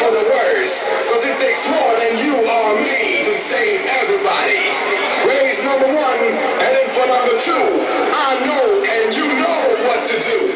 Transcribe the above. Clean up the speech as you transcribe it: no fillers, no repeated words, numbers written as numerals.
for the worst, cause it takes more than you or me to save everybody. Raise number one, and then for number two, I know and you know what to do.